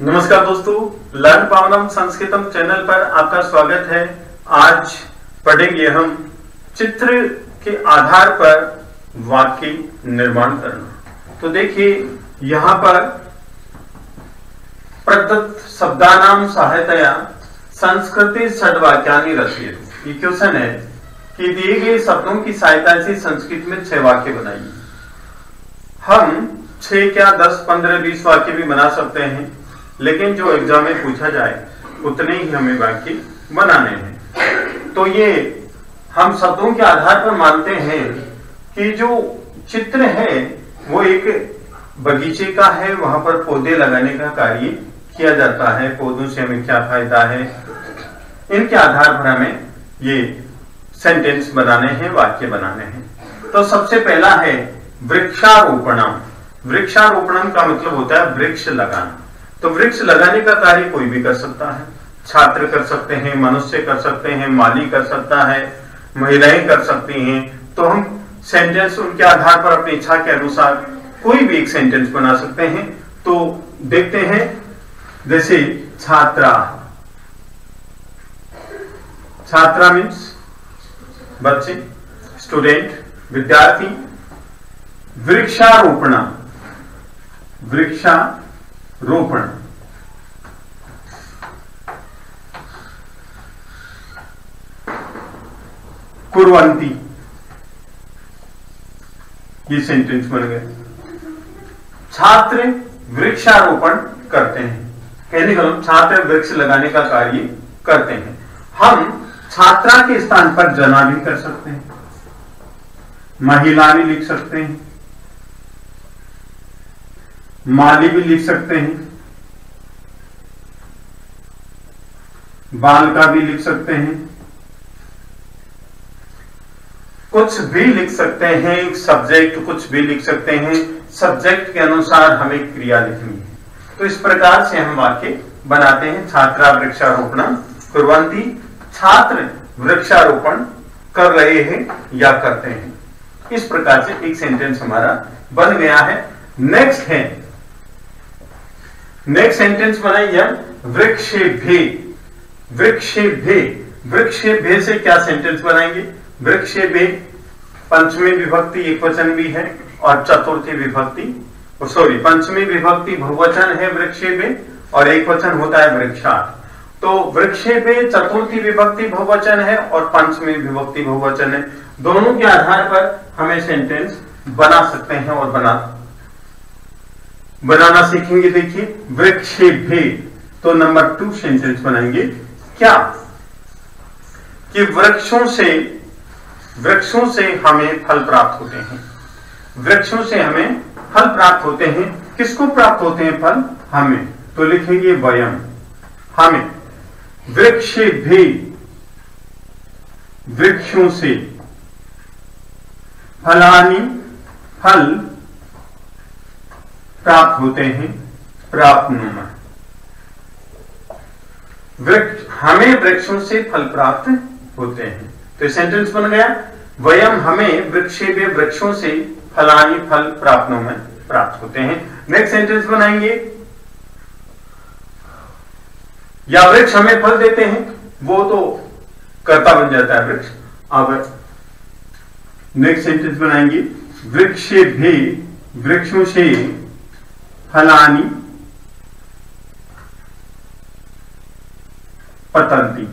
नमस्कार दोस्तों, learn पावनम संस्कृतम channel पर आपका स्वागत है। आज पढ़ेंगे हम चित्र के आधार पर वाक्य निर्माण करना। तो देखिए यहाँ पर प्रदत्त शब्दानाम सहायतया संस्कृते षड्वाक्यानि रचयतु। ये क्वेश्चन है कि दिए गए शब्दों की सहायता से संस्कृत में 6 वाक्य बनाइए। हम 6 क्या 10, 15, 20 वाक्य भी बना सकते हैं, लेकिन जो एग्जाम में पूछा जाए उतने ही हमें वाक्य बनाने हैं। तो ये हम शब्दों के आधार पर मानते हैं कि जो चित्र है वो एक बगीचे का है, वहां पर पौधे लगाने का कार्य किया जाता है। पौधों से हमें क्या फायदा है, इनके आधार पर हमें ये सेंटेंस बनाने हैं, वाक्य बनाने हैं। तो सबसे पहला है वृक्षारोपणम। वृक्षारोपणम का मतलब होता है वृक्ष लगाना। तो वृक्ष लगाने का कार्य कोई भी कर सकता है। छात्र कर सकते हैं, मनुष्य कर सकते हैं, माली कर सकता है, महिलाएं कर सकती हैं। तो हम सेंटेंस उनके आधार पर अपनी इच्छा के अनुसार कोई भी एक सेंटेंस बना सकते हैं। तो देखते हैं, जैसे छात्रा। छात्रा मीन्स बच्चे, स्टूडेंट, विद्यार्थी। वृक्षारोपण, वृक्षारोपण। कुर्वन्ति, ये सेंटेंस बन गए। छात्र वृक्षारोपण करते हैं, कहने का मतलब छात्र वृक्ष लगाने का कार्य करते हैं। हम छात्रा के स्थान पर जना भी कर सकते हैं, महिला भी लिख सकते हैं, माली भी लिख सकते हैं, बाल का भी लिख सकते हैं, कुछ भी लिख सकते हैं। सब्जेक्ट कुछ भी लिख सकते हैं। सब्जेक्ट के अनुसार हमें क्रिया लिखनी है। तो इस प्रकार से हम वाक्य बनाते हैं। छात्रा वृक्षारोपण कुर्वन्ति। छात्र वृक्षारोपण कर रहे हैं या करते हैं। इस प्रकार से एक सेंटेंस हमारा बन गया है। नेक्स्ट है, नेक्स्ट सेंटेंस बनाइए वृक्षेभ्ये। वृक्षेभ्ये, वृक्षेभ्ये से क्या सेंटेंस बनाएंगे? वृक्षेभ्ये पंचमी विभक्ति एकवचन भी है और चतुर्थी विभक्ति, सॉरी पंचमी विभक्ति बहुवचन है वृक्षेभ्ये और एक वचन होता है वृक्षार्थ। तो वृक्षेभ्ये चतुर्थी विभक्ति बहुवचन है और पंचमी विभक्ति बहुवचन है। दोनों के आधार पर हमें सेंटेंस बना सकते हैं और बनाना सीखेंगे। देखिए वृक्षेभ्ये, तो नंबर 2 सेंटेंस बनाएंगे क्या कि वृक्षों से हमें फल प्राप्त होते हैं। वृक्षों से हमें फल प्राप्त होते हैं। किसको प्राप्त होते हैं फल? हमें। तो लिखेंगे वयम, हमें। वृक्षेभ्ये, वृक्षों से फलानि, फल प्राप्त होते हैं। प्राप्नुमः, हमें वृक्षों से फल प्राप्त होते हैं। तो सेंटेंस बन गया वयम, हमें वृक्षेभ्ये वृक्षों से फलानि, फल प्राप्नुमः प्राप्त होते हैं। नेक्स्ट सेंटेंस बनाएंगे या वृक्ष हमें फल देते हैं, वो तो कर्ता बन जाता है वृक्ष। अब नेक्स्ट सेंटेंस बनाएंगे वृक्षेभ्ये वृक्षों से फलानि पतन्ति।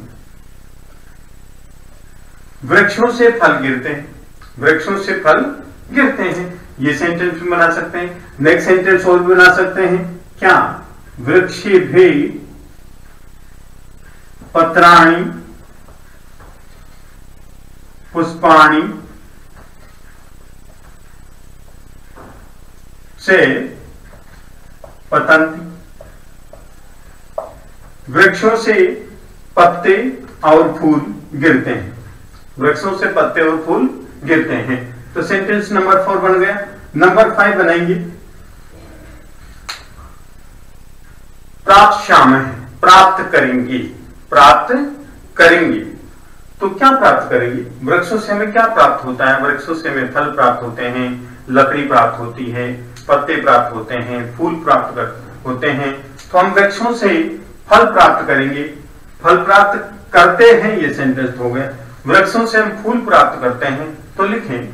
वृक्षों से फल गिरते हैं, वृक्षों से फल गिरते हैं। ये सेंटेंस भी बना सकते हैं। नेक्स्ट सेंटेंस और भी बना सकते हैं क्या? वृक्षेभ्ये पत्राणि पुष्पाणि से पतन्ति। वृक्षों से पत्ते और फूल गिरते हैं। वृक्षों से पत्ते और फूल गिरते हैं। तो सेंटेंस नंबर 4 बन गया। नंबर 5 बनाएंगे प्राप्त श्याम है, प्राप्त करेंगे, प्राप्त करेंगे। तो क्या प्राप्त करेंगे? वृक्षों से हमें क्या प्राप्त होता है? वृक्षों से हमें फल प्राप्त होते हैं, लकड़ी प्राप्त होती है, पत्ते प्राप्त होते हैं, फूल प्राप्त होते हैं। तो हम वृक्षों से फल प्राप्त करेंगे, फल प्राप्त करते हैं, ये सेंटेंस हो गया। वृक्षों से हम फूल प्राप्त करते हैं, तो लिखें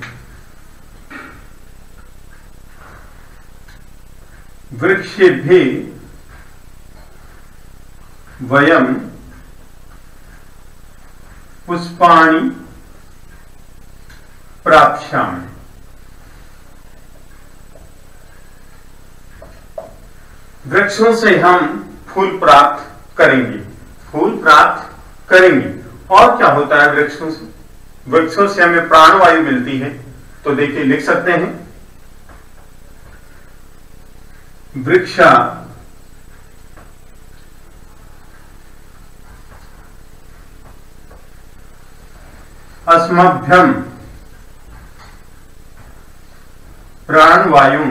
वृक्षेभ्यः वयं पुष्पाणि प्राप्स्यामः। वृक्षों से हम फूल प्राप्त करेंगे, फूल प्राप्त करेंगे। और क्या होता है वृक्षों से? वृक्षों से हमें प्राणवायु मिलती है, तो देखिए लिख सकते हैं वृक्षा अस्मभ्यं प्राणवायुं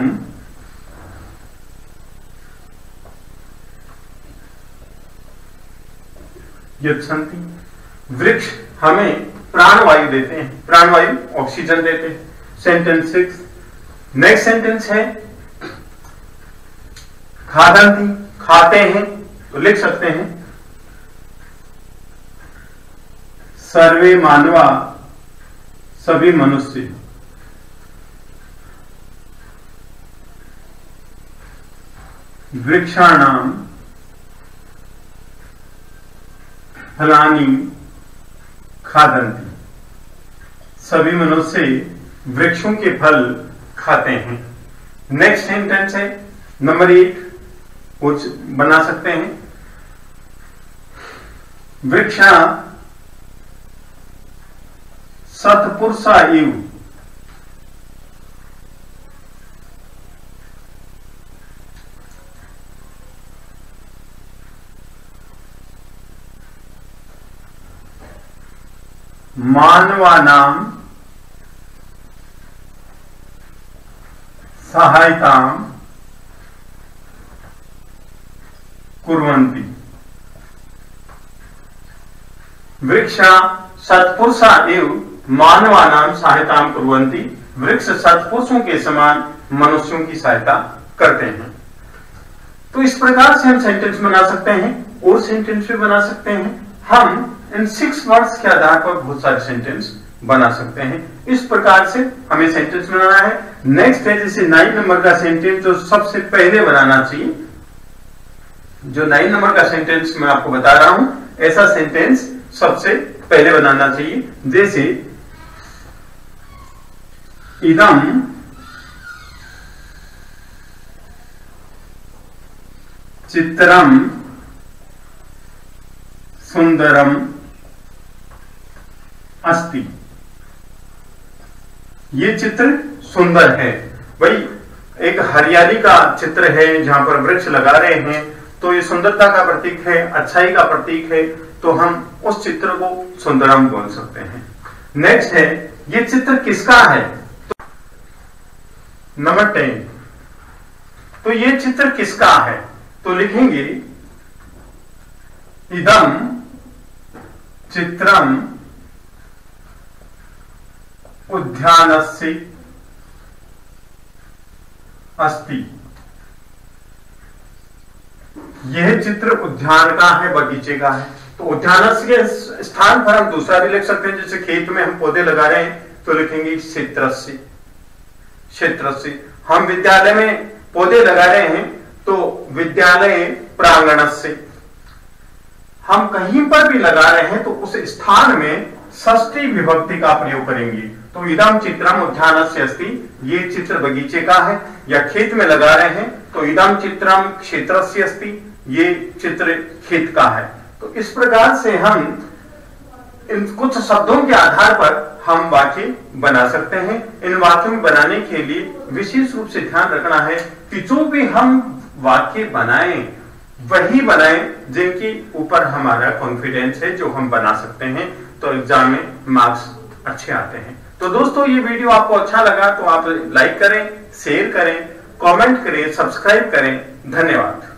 यच्छन्ति। वृक्ष हमें प्राणवायु देते हैं, प्राणवायु ऑक्सीजन देते हैं। सेंटेंस 6। नेक्स्ट सेंटेंस है खादन्ति, खाते हैं, तो लिख सकते हैं सर्वे मानवा, सभी मनुष्य वृक्षाणाम फलानि खादन्ति। सभी मनुष्य वृक्षों के फल खाते हैं। नेक्स्ट सेंटेंस है नंबर 8, कुछ बना सकते हैं वृक्षा सत्पुरुषा इव मानवानां सहायतां कुर्वन्ति। वृक्षा सत्पुरुषा एव मानवानां सहायतां कुर्वन्ति। वृक्ष सत्पुरुषों के समान मनुष्यों की सहायता करते हैं। तो इस प्रकार से हम सेंटेंस बना सकते हैं, और सेंटेंस भी बना सकते हैं। हम इन 6 वर्ड्स के आधार पर बहुत सारे सेंटेंस बना सकते हैं। इस प्रकार से हमें सेंटेंस बनाना है। नेक्स्ट है जैसे 9 नंबर का सेंटेंस जो सबसे पहले बनाना चाहिए, जो 9 नंबर का सेंटेंस मैं आपको बता रहा हूं, ऐसा सेंटेंस सबसे पहले बनाना चाहिए। जैसे इदम चित्रम सुंदरम अस्ति। ये चित्र सुंदर है। भाई एक हरियाली का चित्र है जहां पर वृक्ष लगा रहे हैं, तो ये सुंदरता का प्रतीक है, अच्छाई का प्रतीक है, तो हम उस चित्र को सुंदरम बोल सकते हैं। नेक्स्ट है ये चित्र किसका है? तो नंबर 10, तो ये चित्र किसका है? तो लिखेंगे इदम चित्रम उद्यानस्य अस्ति। यह चित्र उद्यान का है, बगीचे का है। तो उद्यानस्य के स्थान पर हम दूसरा भी लिख सकते हैं, जैसे खेत में हम पौधे लगा रहे हैं तो लिखेंगे क्षेत्रस्य। क्षेत्रस्य हम विद्यालय में पौधे लगा रहे हैं तो विद्यालय प्रांगणस्य। हम कहीं पर भी लगा रहे हैं तो उस स्थान में षष्ठी विभक्ति का प्रयोग करेंगे। तो इदम चित्रम उद्यानस्य अस्ति, ये चित्र बगीचे का है। या खेत में लगा रहे हैं तो इदम चित्रम क्षेत्रस्य अस्ति, ये चित्र खेत का है। तो इस प्रकार से हम इन कुछ शब्दों के आधार पर हम वाक्य बना सकते हैं। इन वाक्यों बनाने के लिए विशेष रूप से ध्यान रखना है कि जो भी हम वाक्य बनाएं वही बनाएं जिनके ऊपर हमारा कॉन्फिडेंस है, जो हम बना सकते हैं, तो एग्जाम में मार्क्स अच्छे आते हैं। तो दोस्तों ये वीडियो आपको अच्छा लगा तो आप लाइक करें, शेयर करें, कमेंट करें, सब्सक्राइब करें। धन्यवाद।